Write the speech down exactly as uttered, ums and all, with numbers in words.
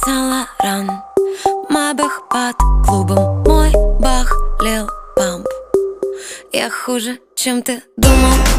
Сен-Лоран, Майбах под клубом, мой бах лил памп. Я хуже, чем ты думал.